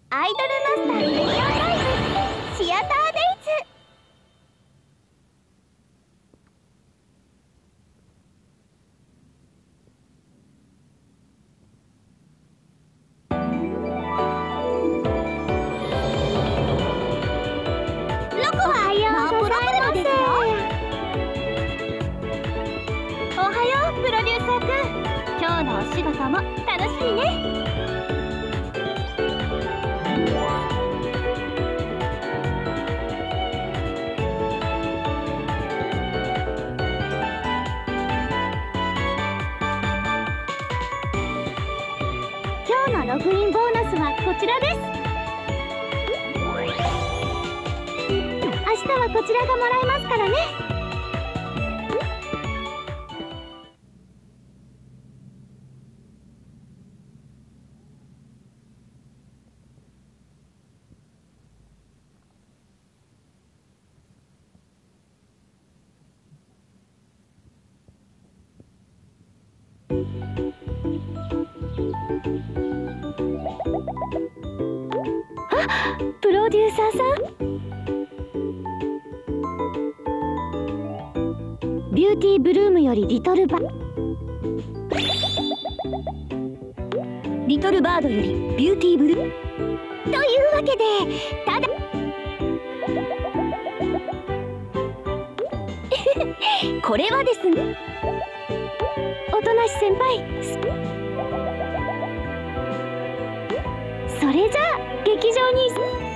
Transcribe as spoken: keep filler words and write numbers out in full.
アイドルマスタープレミアムライブシアターデイズ。ロコはようございます。おはようプロデューサーくん。今日のお仕事も楽しみね。今日のログインボーナスはこちらです。明日はこちらがもらえますからね。あ、プロデューサーさん。ビューティーブルームよりリトルバリトルバードよりビューティーブルーというわけで、ただこれはですね、おとなし先輩、それじゃあ劇場に